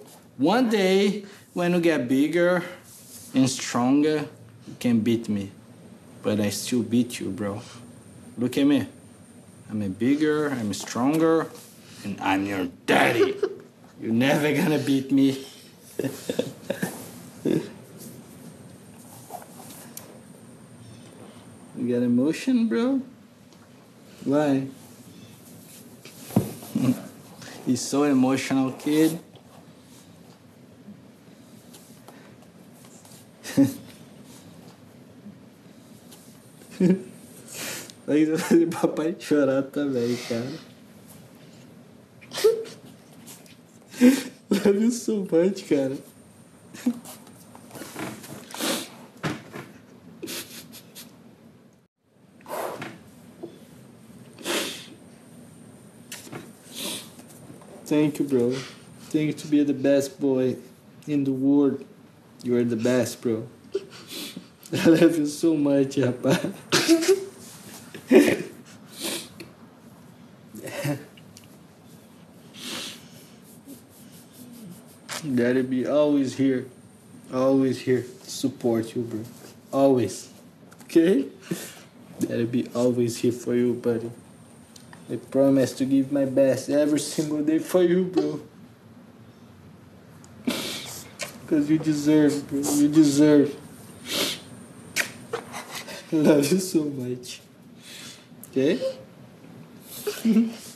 One day, when you get bigger and stronger, you can beat me. But I still beat you, bro. Look at me. I'm bigger, I'm stronger, and I'm your daddy. You're never gonna beat me. You got emotion, bro? Why? He's so emotional, kid. Vai fazer papai chorar também, cara. Love you so much, cara. Thank you, bro. Thank you to be the best boy in the world. You are the best, bro. I love you so much, rapaz. Daddy be always here to support you, bro. Always. Okay? Daddy be always here for you, buddy. I promise to give my best every single day for you, bro. Because you deserve, bro. You deserve. I love you so much. Okay?